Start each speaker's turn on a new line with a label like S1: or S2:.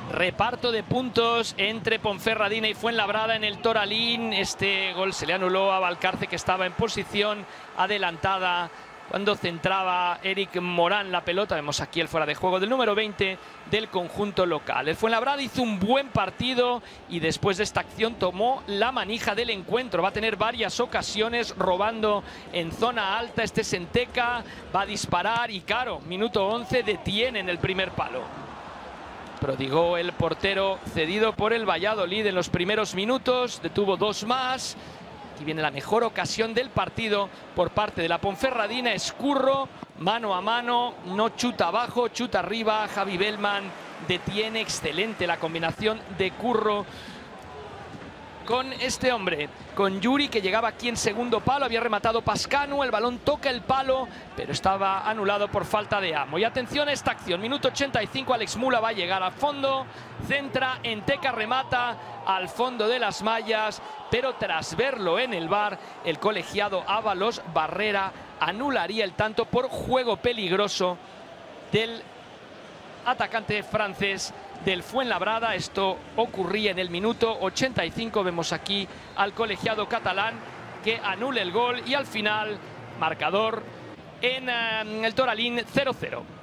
S1: Reparto de puntos entre Ponferradina y Fuenlabrada en el Toralín. Este gol se le anuló a Valcarce, que estaba en posición adelantada cuando centraba Eric Morán la pelota. Vemos aquí el fuera de juego del número 20 del conjunto local. El Fuenlabrada hizo un buen partido y después de esta acción tomó la manija del encuentro. Va a tener varias ocasiones robando en zona alta. Este Senteca va a disparar y, claro, minuto 11, detiene en el primer palo. Prodigó el portero cedido por el Valladolid en los primeros minutos. Detuvo dos más. Aquí viene la mejor ocasión del partido por parte de la Ponferradina. Escurro, mano a mano, no chuta abajo, chuta arriba. Javi Bellman detiene. Excelente la combinación de Curro con este hombre, con Yuri, que llegaba aquí en segundo palo. Había rematado Pascanu, el balón toca el palo, pero estaba anulado por falta de amo. Y atención a esta acción, minuto 85, Alex Mula va a llegar al fondo, centra, Enteca remata al fondo de las mallas, pero tras verlo en el VAR, el colegiado Ábalos Barrera anularía el tanto por juego peligroso del atacante francés del Fuenlabrada. Esto ocurría en el minuto 85. Vemos aquí al colegiado catalán que anula el gol y al final marcador en el Toralín 0-0.